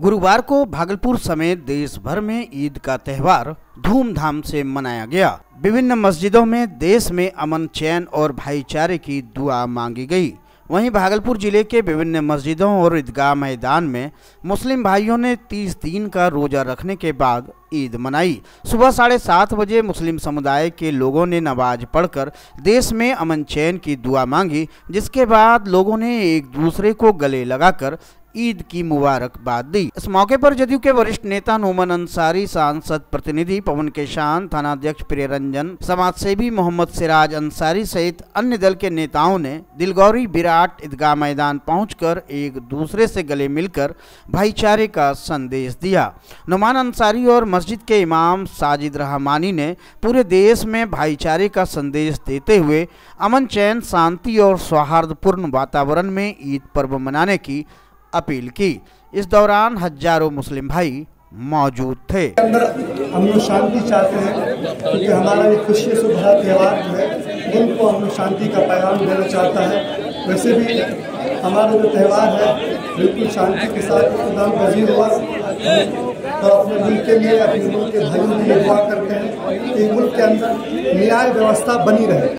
गुरुवार को भागलपुर समेत देश भर में ईद का त्यौहार धूमधाम से मनाया गया। विभिन्न मस्जिदों में देश में अमन, चैन और भाईचारे की दुआ मांगी गई। वहीं भागलपुर जिले के विभिन्न मस्जिदों और ईदगाह मैदान में मुस्लिम भाइयों ने 30 दिन का रोजा रखने के बाद ईद मनाई। सुबह 7:30 बजे मुस्लिम समुदाय के लोगों ने नमाज पढ़कर देश में अमन चैन की दुआ मांगी, जिसके बाद लोगों ने एक दूसरे को गले लगाकर ईद की मुबारकबाद दी। इस मौके पर जदयू के वरिष्ठ नेता नोमान अंसारी, सांसद प्रतिनिधि पवन केशान, थानाध्यक्ष प्रियरंजन, समाजसेवी मोहम्मद सिराज अंसारी सहित अन्य दल के नेताओं ने दिलगौरी विराट ईदगाह मैदान पहुंचकर एक दूसरे से गले मिलकर भाईचारे का संदेश दिया। नोमान अंसारी और मस्जिद के इमाम साजिद रहमानी ने पूरे देश में भाईचारे का संदेश देते हुए अमन, चैन, शांति और सौहार्दपूर्ण वातावरण में ईद पर्व मनाने की अपील की। इस दौरान हजारों मुस्लिम भाई मौजूद थे। अंदर हम शांति चाहते हैं क्योंकि हमारा ये खुशी से भरा त्यौहार जो है उनको हम शांति का पैगाम देना चाहता है। वैसे भी हमारा जो त्यौहार है बिल्कुल शांति के साथ एकदम पजीर हुआ और अपने मुल्क के लिए, अपने मुल्क के भाइयों के लिए दुआ करते हैं कि मुल्क के अंदर न्याय व्यवस्था बनी रहे।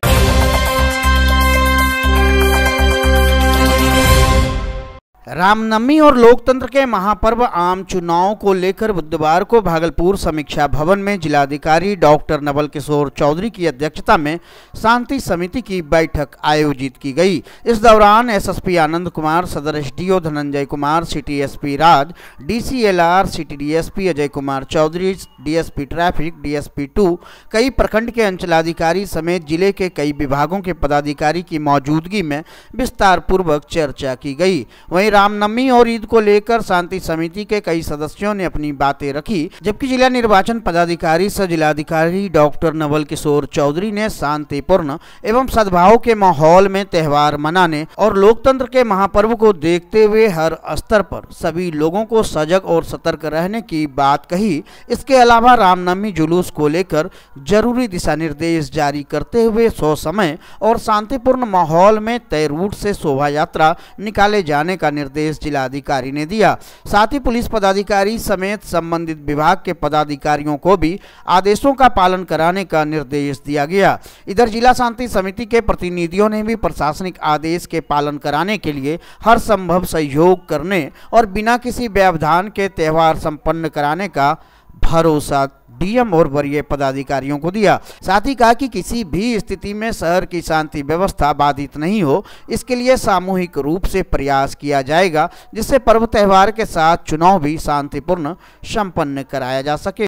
रामनवमी और लोकतंत्र के महापर्व आम चुनाव को लेकर बुधवार को भागलपुर समीक्षा भवन में जिलाधिकारी डॉक्टर नवल किशोर चौधरी की अध्यक्षता में शांति समिति की बैठक आयोजित की गई। इस दौरान एसएसपी आनंद कुमार, सदर SDO Dhananjay Kumar, city SP Raj, DCLR, city DSP Ajay Kumar Chaudhary, DSP traffic, DSP 2, कई प्रखंड के अंचलाधिकारी समेत जिले के कई विभागों के पदाधिकारी की मौजूदगी में विस्तार पूर्वक चर्चा की गई। वहीं रामनवमी और ईद को लेकर शांति समिति के कई सदस्यों ने अपनी बातें रखी, जबकि जिला निर्वाचन पदाधिकारी सह जिलाधिकारी डॉक्टर नवल किशोर चौधरी ने शांतिपूर्ण एवं सद्भाव के माहौल में त्यौहार मनाने और लोकतंत्र के महापर्व को देखते हुए हर स्तर पर सभी लोगों को सजग और सतर्क रहने की बात कही। इसके अलावा रामनवमी जुलूस को लेकर जरूरी दिशा निर्देश जारी करते हुए समय और शांतिपूर्ण माहौल में तय रूट से शोभा यात्रा निकाले जाने का निर्देश जिलाधिकारी ने दिया। साथ ही पुलिस पदाधिकारी समेत संबंधित विभाग के पदाधिकारियों को भी आदेशों का पालन कराने का निर्देश दिया गया। इधर जिला शांति समिति के प्रतिनिधियों ने भी प्रशासनिक आदेश के पालन कराने के लिए हर संभव सहयोग करने और बिना किसी व्यवधान के त्यौहार संपन्न कराने का भरोसा डीएम और वरीय पदाधिकारियों को दिया। साथ ही कहा कि किसी भी स्थिति में शहर की शांति व्यवस्था बाधित नहीं हो, इसके लिए सामूहिक रूप से प्रयास किया जाएगा, जिससे पर्व त्यौहार के साथ चुनाव भी शांतिपूर्ण संपन्न कराया जा सके।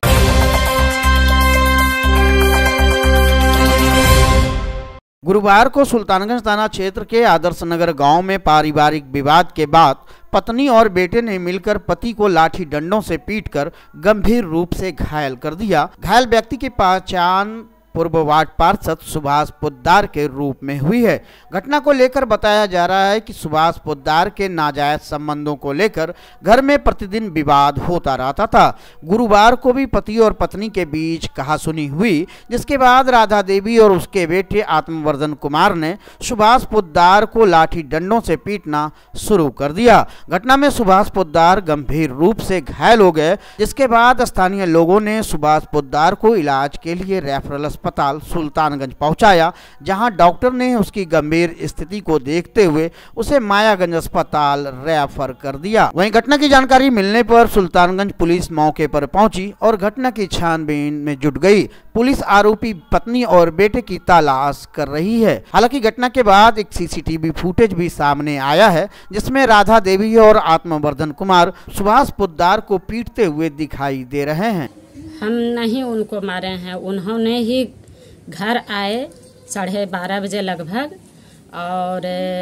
गुरुवार को सुल्तानगंज थाना क्षेत्र के आदर्श नगर गांव में पारिवारिक विवाद के बाद पत्नी और बेटे ने मिलकर पति को लाठी डंडों से पीटकर गंभीर रूप से घायल कर दिया। घायल व्यक्ति की पहचान पूर्व वार्ड पार्षद सुभाष पोद्दार के रूप में हुई है। घटना को लेकर बताया जा रहा है कि सुभाष पोद्दार के नाजायज संबंधों को लेकर घर में प्रतिदिन विवाद होता रहता था। गुरुवार को भी पति और पत्नी के बीच कहासुनी हुई, जिसके बाद राधा देवी और उसके बेटे आत्मवर्धन कुमार ने सुभाष पोद्दार को लाठी डंडों से पीटना शुरू कर दिया। घटना में सुभाष पोद्दार गंभीर रूप से घायल हो गए, जिसके बाद स्थानीय लोगों ने सुभाष पोद्दार को इलाज के लिए रेफरल अस्पताल सुल्तानगंज पहुंचाया, जहां डॉक्टर ने उसकी गंभीर स्थिति को देखते हुए उसे मायागंज अस्पताल रेफर कर दिया। वहीं घटना की जानकारी मिलने पर सुल्तानगंज पुलिस मौके पर पहुंची और घटना की छानबीन में जुट गई। पुलिस आरोपी पत्नी और बेटे की तलाश कर रही है। हालांकि घटना के बाद एक सीसीटीवी फुटेज भी सामने आया है, जिसमें राधा देवी और आत्मवर्धन कुमार सुभाष पोद्दार को पीटते हुए दिखाई दे रहे हैं। हम नहीं उनको मारे हैं, उन्होंने ही घर आए 12:30 बजे लगभग, और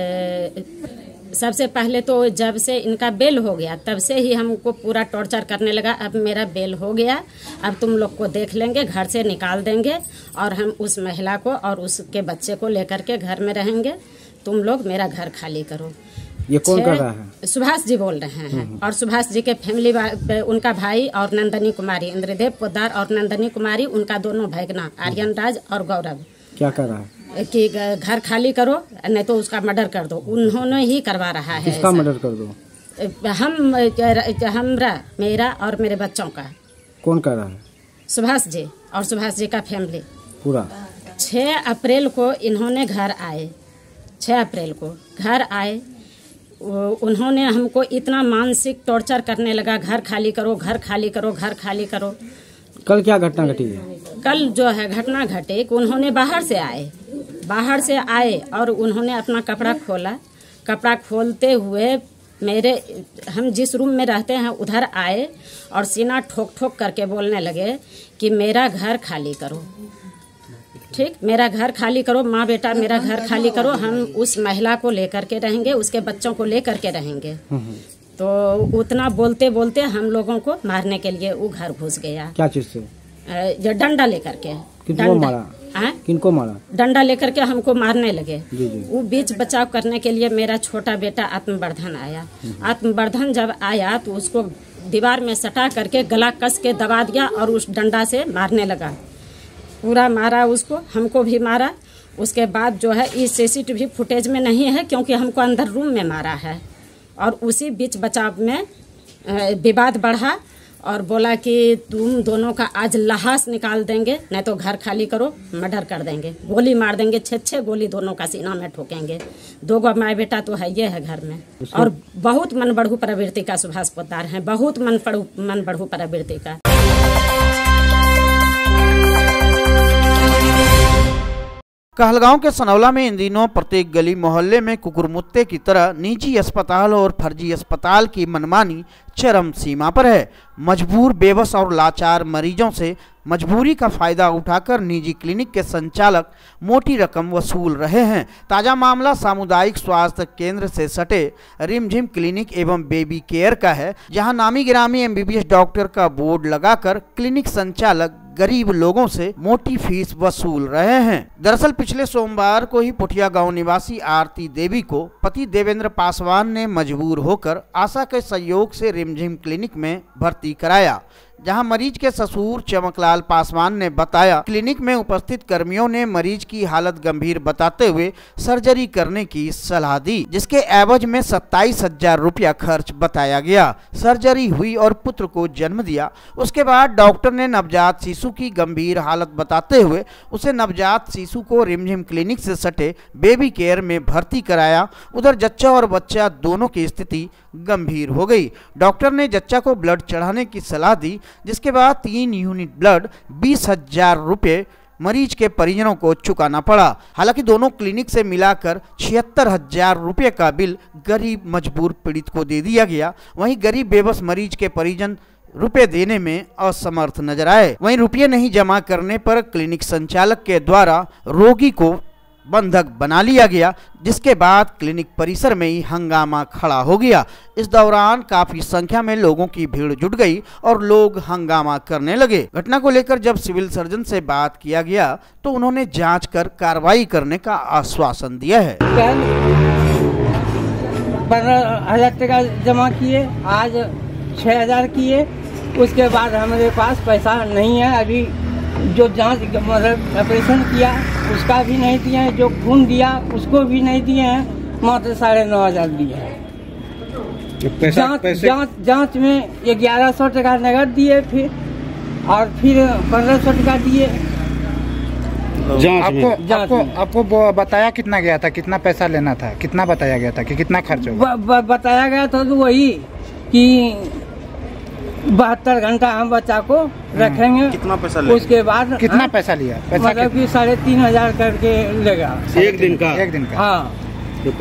सबसे पहले तो जब से इनका बेल हो गया तब से ही हमको पूरा टॉर्चर करने लगा। अब मेरा बेल हो गया, अब तुम लोग को देख लेंगे, घर से निकाल देंगे और हम उस महिला को और उसके बच्चे को लेकर के घर में रहेंगे, तुम लोग मेरा घर खाली करो। ये कौन कर रहा है? सुभाष जी बोल रहे हैं। और सुभाष जी के फैमिली, उनका भाई और नंदनी कुमारी, इंद्रदेव पोद्दार और नंदनी कुमारी, उनका दोनों भैगना आर्यन राज और गौरव। क्या कर रहा है? कि घर खाली करो नहीं तो उसका मर्डर कर दो। उन्होंने ही करवा रहा है। किसका मर्डर कर दो? मेरा और मेरे बच्चों का। कौन कर रहा है? सुभाष जी और सुभाष जी का फैमिली पूरा। 6 अप्रैल को इन्होंने घर आए, 6 अप्रैल को घर आए। उन्होंने हमको इतना मानसिक टॉर्चर करने लगा, घर खाली करो, घर खाली करो, घर खाली करो। कल क्या घटना घटी है? कल जो है घटना घटे कि उन्होंने बाहर से आए और उन्होंने अपना कपड़ा खोला। कपड़ा खोलते हुए हम जिस रूम में रहते हैं उधर आए और सीना ठोक ठोक करके बोलने लगे कि मेरा घर खाली करो, ठीक, मेरा घर खाली करो, माँ बेटा मेरा घर खाली करो, हम उस महिला को लेकर के रहेंगे, उसके बच्चों को लेकर के रहेंगे। तो उतना बोलते बोलते हम लोगों को मारने के लिए वो घर घुस गया। क्या चीज से? जो डंडा लेकर के। किनको मारा? किनको मारा? डंडा लेकर के हमको मारने लगे। जी जी। वो बीच बचाव करने के लिए मेरा छोटा बेटा आत्मवर्धन आया। आत्मवर्धन जब आया तो उसको दीवार में सटा करके गला कस के दबा दिया और उस डंडा से मारने लगा। पूरा मारा उसको, हमको भी मारा। उसके बाद जो है इस CCTV फुटेज में नहीं है क्योंकि हमको अंदर रूम में मारा है। और उसी बीच बचाव में विवाद बढ़ा और बोला कि तुम दोनों का आज लाश निकाल देंगे, नहीं तो घर खाली करो, मर्डर कर देंगे, गोली मार देंगे, 6 गोली दोनों का सीना में ठोकेंगे। 2 माँ बेटा तो है ये है घर में। और बहुत मन बढ़ू प्रवृत्ति का सुभाष पोद्दार है, बहुत मन बढ़ू प्रवृत्ति का। कहलगांव के सनौला में इन दिनों प्रत्येक गली मोहल्ले में कुकुरमुत्ते की तरह निजी अस्पताल और फर्जी अस्पताल की मनमानी चरम सीमा पर है। मजबूर, बेबस और लाचार मरीजों से मजबूरी का फायदा उठाकर निजी क्लिनिक के संचालक मोटी रकम वसूल रहे हैं। ताज़ा मामला सामुदायिक स्वास्थ्य केंद्र से सटे रिमझिम क्लिनिक एवं बेबी केयर का है, जहां नामी गिरामी MBBS डॉक्टर का बोर्ड लगाकर क्लिनिक संचालक गरीब लोगों से मोटी फीस वसूल रहे हैं। दरअसल पिछले सोमवार को ही पुठिया गांव निवासी आरती देवी को पति देवेंद्र पासवान ने मजबूर होकर आशा के सहयोग से रिमझिम क्लिनिक में भर्ती कराया, जहां मरीज के ससुर चमकलाल पासवान ने बताया क्लिनिक में उपस्थित कर्मियों ने मरीज की हालत गंभीर बताते हुए सर्जरी करने की सलाह दी, जिसके एवज में 27,000 रुपया खर्च बताया गया। सर्जरी हुई और पुत्र को जन्म दिया। उसके बाद डॉक्टर ने नवजात शिशु की गंभीर हालत बताते हुए उसे नवजात शिशु को रिमझिम क्लिनिक से सटे बेबी केयर में भर्ती कराया। उधर जच्चा और बच्चा दोनों की स्थिति गंभीर हो गई। डॉक्टर ने जच्चा को ब्लड चढ़ाने की सलाह दी, जिसके बाद 3 यूनिट ब्लड 20,000 रुपये मरीज के परिजनों को चुकाना पड़ा। हालांकि दोनों क्लिनिक से मिलाकर 76,000 रुपये का बिल गरीब मजबूर पीड़ित को दे दिया गया। वहीं गरीब बेबस मरीज के परिजन रुपए देने में असमर्थ नजर आए। वहीं रुपये नहीं जमा करने पर क्लिनिक संचालक के द्वारा रोगी को बंधक बना लिया गया, जिसके बाद क्लिनिक परिसर में ही हंगामा खड़ा हो गया। इस दौरान काफी संख्या में लोगों की भीड़ जुट गई और लोग हंगामा करने लगे। घटना को लेकर जब सिविल सर्जन से बात किया गया तो उन्होंने जांच कर कार्रवाई करने का आश्वासन दिया है। 15,000 टका जमा किए, आज 6,000 किए। उसके बाद हमारे पास पैसा नहीं है। अभी जो जांच मतलब ऑपरेशन किया उसका भी नहीं दिए हैं, जो खून दिया उसको भी नहीं दिए हैं, मात्र 9,500 दिए हैं। जांच में 1100 टका नगद दिए, फिर 1,500 टका दिए। आपको बताया कितना गया था, कितना पैसा लेना था, कितना बताया गया था कि कितना खर्च होगा? बताया गया था तो वही कि 72 घंटा हम बच्चा को रखेंगे। कितना पैसा लेगा? उसके बाद कितना पैसा लिया? मतलब कि 3,500 करके लेगा एक दिन का। हाँ, तो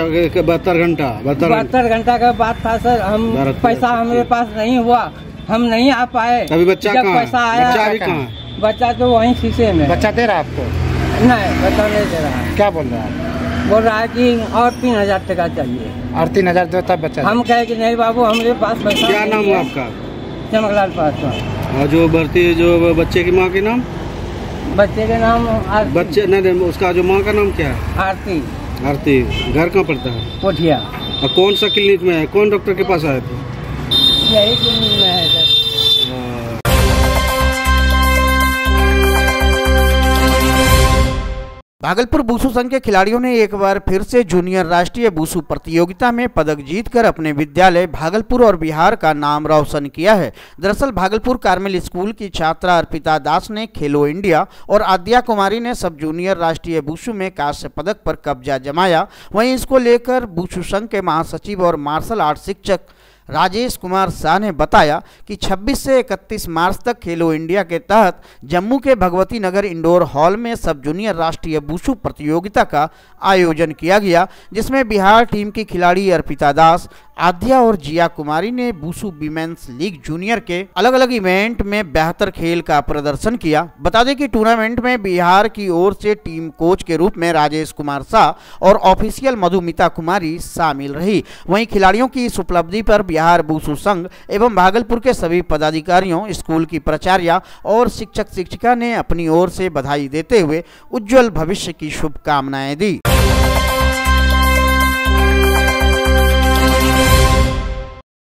72 घंटा का बात था सर। हम पैसा हमारे पास नहीं हुआ, हम नहीं आ पाए। अभी बच्चा जब पैसा आया, बच्चा तो वहीं शीशे में। बच्चा दे रहा आपको? नहीं, बच्चा नहीं दे रहा। क्या बोल रहा है? बोल रहा है कि और 3,000 टका चाहिए। और 3,000 दो तब बच्चा। हम कहे कि नहीं बाबू, हमारे पास पैसा। क्या नाम है आपका? चमकलाल पासवान। और जो भर्ती जो बच्चे की माँ के नाम? बच्चे के नाम बच्चे नहीं, उसका जो माँ का नाम क्या है? आरती। घर कहाँ पड़ता है? पुठिया। और कौन सा क्लिनिक में है? कौन डॉक्टर के पास आए थे? यही क्लिनिक में है सर। भागलपुर वुशु संघ के खिलाड़ियों ने एक बार फिर से जूनियर राष्ट्रीय वुशु प्रतियोगिता में पदक जीतकर अपने विद्यालय भागलपुर और बिहार का नाम रोशन किया है। दरअसल भागलपुर कार्मेल स्कूल की छात्रा अर्पिता दास ने खेलो इंडिया और आद्या कुमारी ने सब जूनियर राष्ट्रीय वुशु में कांस्य पदक पर कब्जा जमाया। वहीं इसको लेकर वुशु संघ के महासचिव और मार्शल आर्ट शिक्षक राजेश कुमार शाह ने बताया कि 26 से 31 मार्च तक खेलो इंडिया के तहत जम्मू के भगवती नगर इंडोर हॉल में सब जूनियर राष्ट्रीय वुशु प्रतियोगिता का आयोजन किया गया, जिसमें बिहार टीम की खिलाड़ी अर्पिता दास, आद्या और जिया कुमारी ने वुशु विमेंस लीग जूनियर के अलग अलग इवेंट में बेहतर खेल का प्रदर्शन किया। बता दें कि टूर्नामेंट में बिहार की ओर से टीम कोच के रूप में राजेश कुमार शाह और ऑफिशियल मधुमिता कुमारी शामिल रही। वहीं खिलाड़ियों की इस उपलब्धि पर बिहार वुशु संघ एवं भागलपुर के सभी पदाधिकारियों, स्कूल की प्राचार्य और शिक्षक शिक्षिका ने अपनी ओर से बधाई देते हुए उज्जवल भविष्य की शुभकामनाएं दी।